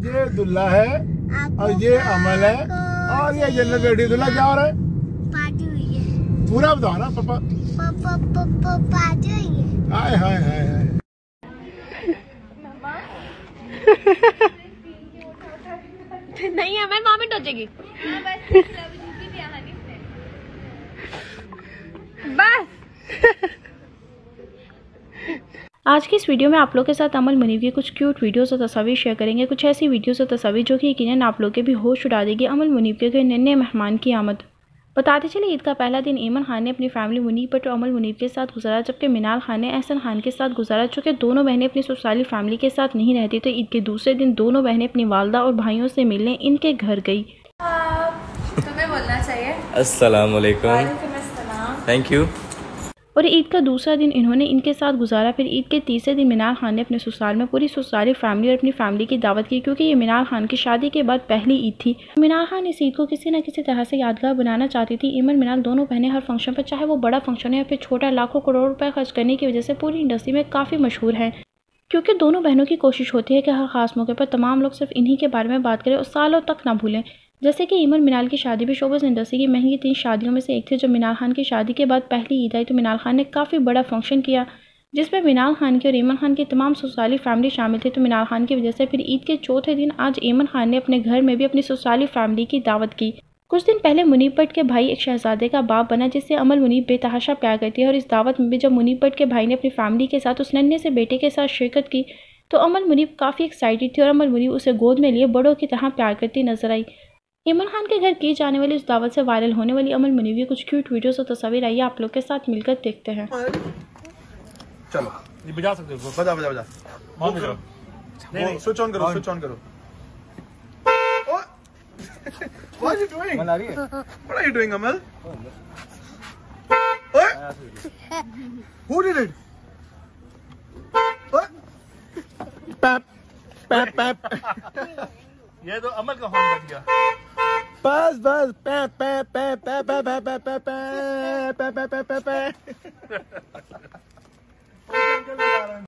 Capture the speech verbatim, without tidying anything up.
ये दुल्ला है और ये अमल है और ये जन्नत बेटी। दुल्ला क्या हो रहा है? पार्टी हुई है। पूरा बताओ ना पापा। पापा पापा पार्टी हुई है। हाय हाय हाय हाय। नहीं है, मैं मामी टोचेगी बस। आज की इस वीडियो में आप लोग के साथ अमल मुनीब की कुछ क्यूट वीडियोस और तस्वीर शेयर करेंगे। कुछ ऐसी वीडियोस और तस्वीर जो कि यकीनन आप लोग के भी होश उड़ा देगी। अमल मुनीब के घर नन्हे मेहमान की आमद। बताते चले ईद का पहला दिन ईमन खान ने अपनी फैमिली मुनीब भट्ट और अमल मुनीब के साथ गुजारा, जबकि मिनाल खान ने एहसन खान के साथ गुजारा। चूँकि दोनों बहनें अपनी ससुराली फैमिली के साथ नहीं रहती, तो ईद के दूसरे दिन दोनों बहनें अपनी वालदा और भाइयों से मिलने इनके घर गई। तुम्हें बोलना चाहिए अस्सलाम वालेकुम। Thank you. और ईद का दूसरा दिन इन्होंने इनके साथ गुजारा। फिर ईद के तीसरे दिन मिनाल खान ने अपने ससुराल में पूरी ससुराली फैमिली और अपनी फैमिली की दावत की, क्योंकि ये मिनाल खान की शादी के बाद पहली ईद थी। मिनाल खान इस ईद को किसी न किसी तरह से यादगार बनाना चाहती थी। ईमन मिनाल दोनों बहनें हर फंक्शन पर, चाहे वो बड़ा फंक्शन है या फिर छोटा, लाखों करोड़ रुपए खर्च करने की वजह से पूरी इंडस्ट्री में काफ़ी मशहूर है, क्योंकि दोनों बहनों की कोशिश होती है कि हर खास मौके पर तमाम लोग सिर्फ इन्हीं के बारे में बात करें और सालों तक ना भूलें। जैसे कि ईमन मिनाल की शादी भी शोबस इंडस्ट्री की महंगी तीन शादियों में से एक थी। जब मिनाल खान की शादी के बाद पहली ईद आई तो मिनाल खान ने काफ़ी बड़ा फंक्शन किया, जिसमें मिनाल खान की और ईमन खान की तमाम ससुराली फैमिली शामिल थी। तो मिनाल खान की वजह से फिर ईद के चौथे दिन आज ईमन खान ने अपने घर में भी अपनी ससुराली फैमिली की दावत की। कुछ दिन पहले मुनीब भट्ट के भाई एक शहजादे का बाप बना, जिससे अमल मुनीब बेतहाशा प्यार करती है। और इस दावत में भी जब मुनीब भट्ट के भाई ने अपनी फैमिली के साथ उस नन्हे से बेटे के साथ शिरकत की तो अमल मुनीब काफ़ी एक्साइटेड थी और अमल मुनीब उसे गोद में लिए बड़ों की तरह प्यार करती नजर आई। ईमन खान के घर की जाने वाली इस दावत से वायरल होने वाली अमल मुनीब की कुछ क्यूट वीडियोस और तस्वीर आई, आप लोग के साथ मिलकर देखते हैं। चलो ये बजा सकते हो। बजा बजा बजा ऑन करो। नहीं स्विच ऑन करो, स्विच ऑन करो। What are you doing? मन आ रही है? What are you doing, Amal? Who did it? Pap pap pap. ये तो अमल का फोन बज गया। बस बस पे पे पे पे पे पे पे पे पे पे पे पे पे पे